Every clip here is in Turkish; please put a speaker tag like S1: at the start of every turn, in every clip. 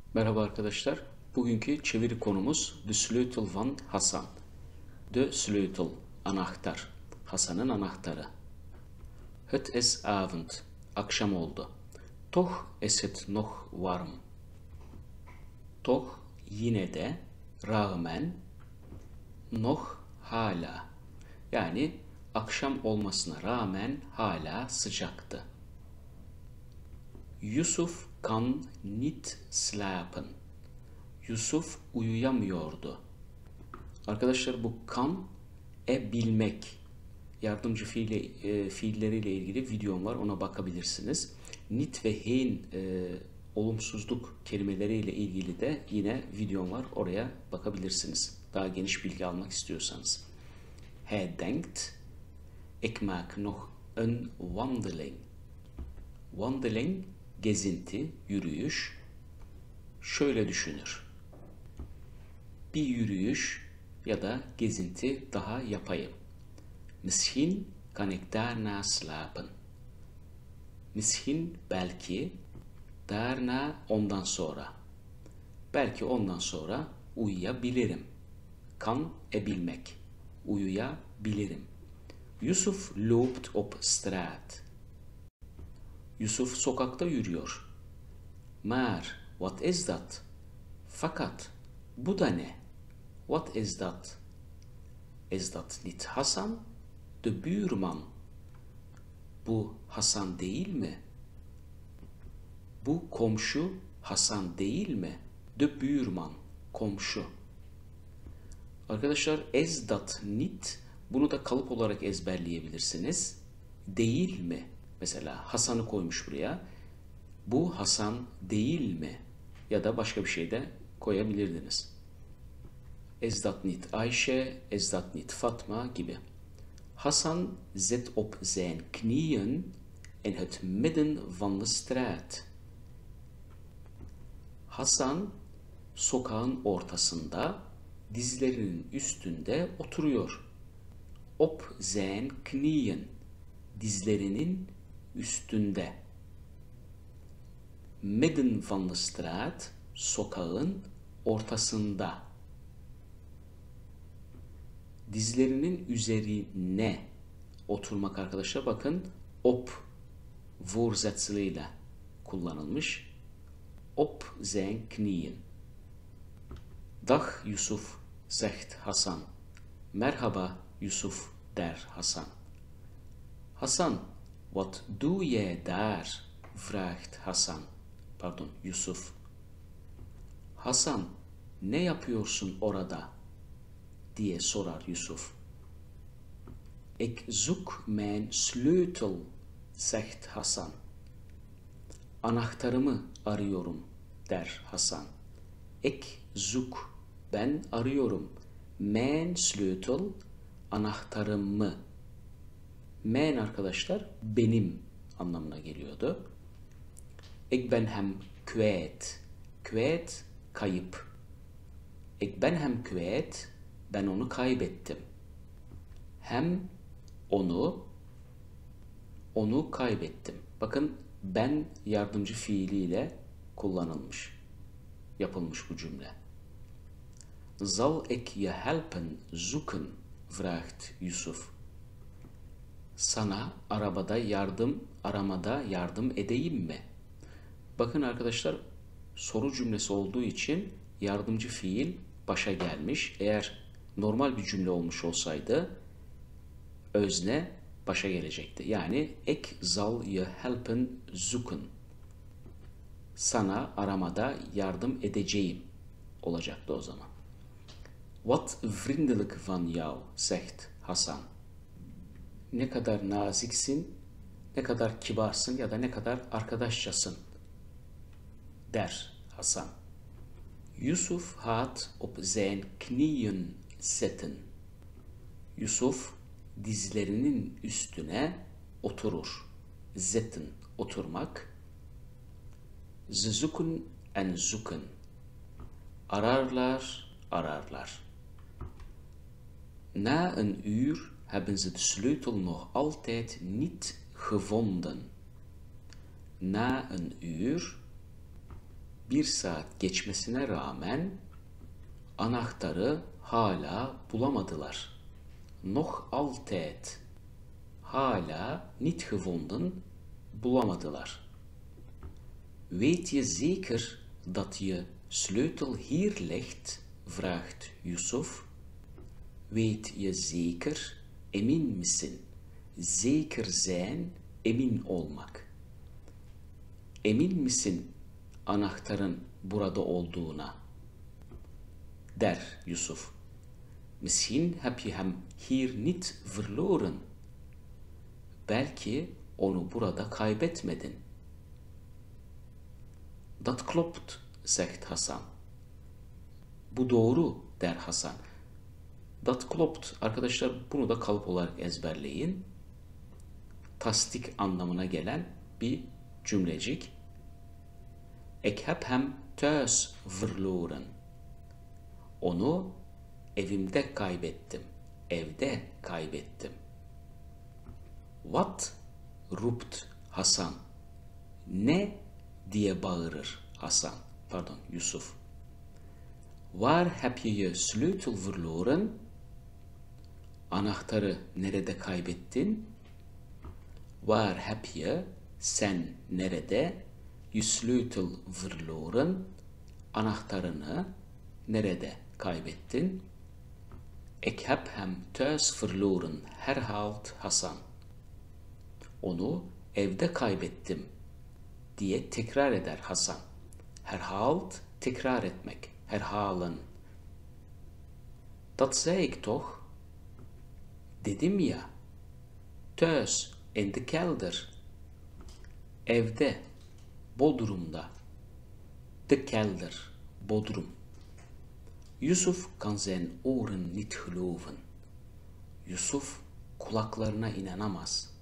S1: Merhaba arkadaşlar. Bugünkü çeviri konumuz De Sleutel van Hasan. De Sleutel, anahtar. Hasan'ın anahtarı. Het is avond, akşam oldu. Toch is het nog warm. Toch, yine de, rağmen, nog, hala. Yani akşam olmasına rağmen hala sıcaktı. Yusuf kan niet slapen. Yusuf uyuyamıyordu. Arkadaşlar bu kan bilmek yardımcı fiilleriyle ilgili videom var, ona bakabilirsiniz. Nit ve heen olumsuzluk kelimeleriyle ilgili de yine videom var, oraya bakabilirsiniz. Daha geniş bilgi almak istiyorsanız. Hij denkt, ik maak nog een wandeling. Wandeling, gezinti, yürüyüş. Şöyle düşünür. Bir yürüyüş ya da gezinti daha yapayım. Misschien kan ik daarna slapen. Misschien, belki, daarna, ondan sonra. Belki ondan sonra uyuyabilirim. Kan, bilmek. Uyuyabilirim. Yusuf loopt op straat. Yusuf sokakta yürüyor. Maar, what is that? Fakat, bu da ne? What is that? Is that niet Hasan? De buurman. Bu Hasan değil mi? Bu komşu Hasan değil mi? De buurman, komşu. Arkadaşlar, is that niet, bunu da kalıp olarak ezberleyebilirsiniz. Değil mi? Mesela Hasan'ı koymuş buraya. Bu Hasan değil mi? Ya da başka bir şey de koyabilirdiniz. Is dat niet Ayşe? Is dat niet Fatma? Gibi. Hasan zit op zijn knieën in het midden van de straat. Hasan sokağın ortasında dizlerinin üstünde oturuyor. Op zijn knieën, dizlerinin üstünde. Midden van de straat, sokağın ortasında. Dizlerinin üzerine oturmak arkadaşlar, bakın op voorzetselıyla kullanılmış. Op zijn knieën. Dag Yusuf, zegt Hasan. Merhaba Yusuf, der Hasan. Hasan, wat doe jij daar? Vraagt Hasan. Pardon, Yusuf. Hasan, ne yapıyorsun orada? Diye sorar Yusuf. Ik zoek mijn sleutel, zegt Hasan. Anahtarımı arıyorum, der Hasan. Ik zoek, ben arıyorum. Mijn sleutel, anahtarımı. Mijn arkadaşlar benim anlamına geliyordu. Ik ben hem kwijt. Kwijt, kayıp. Ik ben hem kwijt, ben onu kaybettim. Hem, onu kaybettim. Bakın ben yardımcı fiiliyle kullanılmış, yapılmış bu cümle. Zal ik je helpen zoeken? Vraagt Yusuf. Sana aramada yardım edeyim mi? Bakın arkadaşlar, soru cümlesi olduğu için yardımcı fiil başa gelmiş. Eğer normal bir cümle olmuş olsaydı özne başa gelecekti. Yani ik zal je helpen zoeken. Sana aramada yardım edeceğim olacaktı o zaman. Wat vriendelijk van jou, zegt Hasan. Ne kadar naziksin, ne kadar kibarsın ya da ne kadar arkadaşçasın, der Hasan. Yusuf gaat op zijn knieën zitten. Yusuf dizlerinin üstüne oturur. Zitten, oturmak. Ze zoeken en zoeken. Ararlar, ararlar. Na een uur hebben ze de sleutel nog altijd niet gevonden. Na een uur, bir saat geçmesine rağmen anahtarı hala bulamadılar. Noch altijd. Hala niet gevonden, bulamadılar. Weet je zeker dat je sleutel hier ligt? Vraagt Yusuf. Weet je zeker, emin misin? Zeker zijn, emin olmak. Emin misin anahtarın burada olduğuna? Der Yusuf. Misschien heb je hem hier niet verloren. Belki onu burada kaybetmedin. Dat klopt, zegt Hasan. Bu doğru, der Hasan. Dat klopt. Arkadaşlar bunu da kalıp olarak ezberleyin. Tasdik anlamına gelen bir cümlecik. Ik heb hem thuis verloren. Onu evimde kaybettim. Evde kaybettim. Wat? Roept Hasan. Ne? Diye bağırır Yusuf. Waar heb je je sleutel verloren? Anahtarı nerede kaybettin? Waar heb je, sen nerede, je sleutel verloren, anahtarını nerede kaybettin? Ik heb hem thuis verloren, herhaalt Hasan. Onu evde kaybettim diye tekrar eder Hasan. Herhaalt, tekrar etmek, herhalen. Dat zei ik toch? Dedim ya. Thuis, in de kelder. Evde, bodrumda. De kelder, bodrum. Yusuf kan zijn oren niet geloven. Yusuf kulaklarına inanamaz.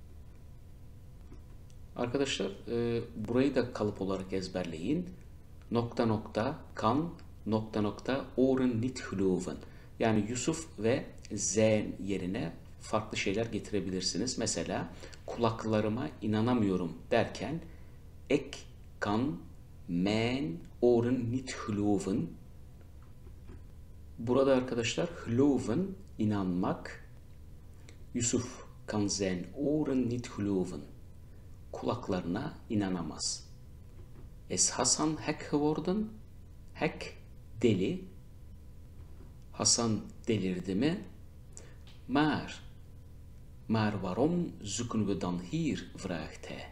S1: Arkadaşlar burayı da kalıp olarak ezberleyin. Nokta nokta kan nokta nokta oren niet geloven. Yani Yusuf ve zijn yerine farklı şeyler getirebilirsiniz. Mesela kulaklarıma inanamıyorum derken ik kan mijn oren niet geloven. Burada arkadaşlar geloven inanmak. Yusuf kan zijn oren niet geloven. Kulaklarına inanamaz. Is Hasan hek geworden? Hek, deli. Hasan delirdi mi? Maar waarom zoeken we dan hier? Vraagt hij.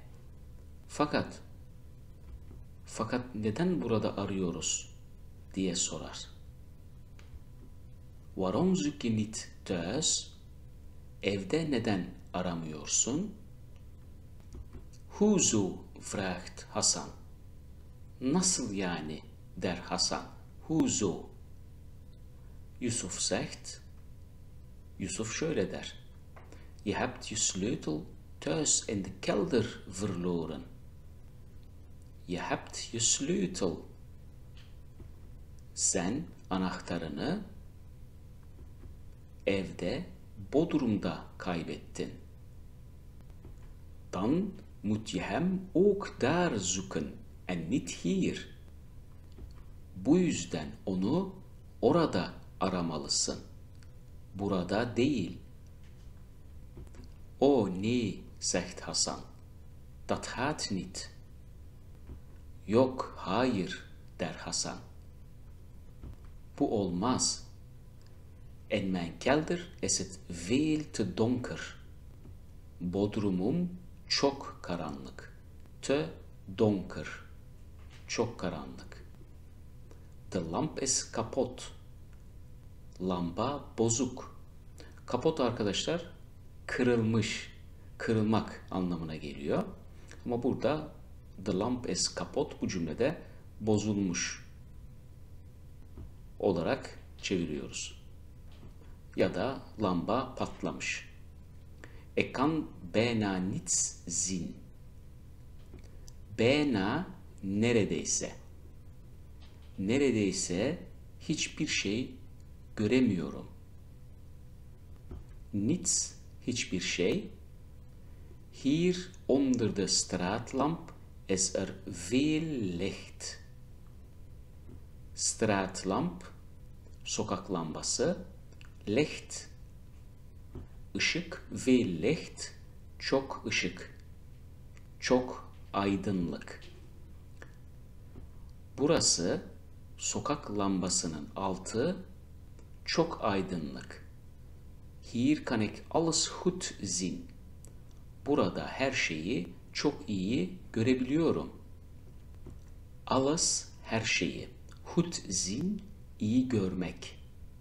S1: Fakat neden burada arıyoruz? Diye sorar. Waarom zoek je niet thuis? Evde neden aramıyorsun? Hoezo? Vraagt Hasan. Nasıl yani? Der Hasan. Hoezo? Yusuf zegt. Yusuf şöyle der. Je hebt je sleutel thuis in de kelder verloren. Je hebt je sleutel. Sen anahtarını evde, bodrumda kaybettin. Dan moet je hem ook daar zoeken en niet hier. Bu yüzden onu orada aramalısın. Burada değil. Oh nee, zegt Hasan. Dat gaat niet. Yok, hayır, der Hasan. Bu olmaz. In mijn kelder is het veel te donker. Bodrumum çok karanlık. Te donker. Çok karanlık. De lamp is kapot. Lamba bozuk. Kapot arkadaşlar kırılmış, kırılmak anlamına geliyor. Ama burada the lamp is kapot bu cümlede bozulmuş olarak çeviriyoruz. Ya da lamba patlamış. Ik kan bijna niets zien. Bijna neredeyse. Neredeyse hiçbir şey göremiyorum. Niets, hiçbir şey. Hier onder de straatlamp is er veel licht. Straatlamp, sokak lambası. Licht, ışık. Veel licht, çok ışık. Çok aydınlık. Burası sokak lambasının altı çok aydınlık. Hier kan ik alles goed zien. Burada her şeyi çok iyi görebiliyorum. Alles, her şeyi. Goed zien, iyi görmek.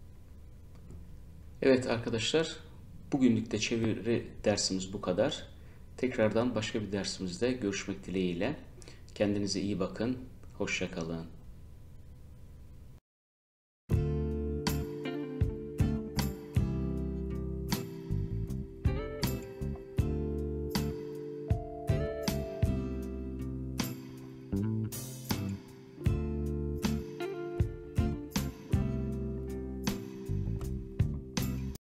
S1: Evet arkadaşlar, bugünlük de çeviri dersimiz bu kadar. Tekrardan başka bir dersimizde görüşmek dileğiyle. Kendinize iyi bakın. Hoşça kalın.